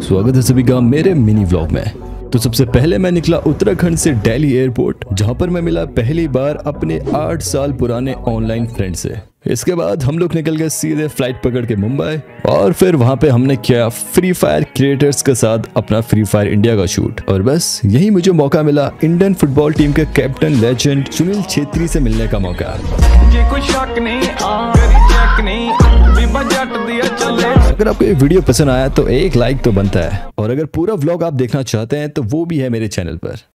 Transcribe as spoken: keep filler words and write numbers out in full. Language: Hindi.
स्वागत है सभी का मेरे मिनी व्लॉग में। तो सबसे पहले मैं निकला उत्तराखंड से दिल्ली एयरपोर्ट, जहां पर मैं मिला पहली बार अपने आठ साल पुराने ऑनलाइन फ्रेंड से। इसके बाद हम लोग निकल गए सीधे फ्लाइट पकड़ के मुंबई, और फिर वहां पे हमने किया फ्री फायर क्रिएटर्स के साथ अपना फ्री फायर इंडिया का शूट। और बस यही मुझे मौका मिला इंडियन फुटबॉल टीम के कैप्टन लेजेंड सुनील छेत्री से मिलने का मौका। ये कोई शक नहीं, चेक नहीं, दिया चले। अगर आपको ये वीडियो पसंद आया तो एक लाइक तो बनता है, और अगर पूरा व्लॉग आप देखना चाहते हैं तो वो भी है मेरे चैनल पर।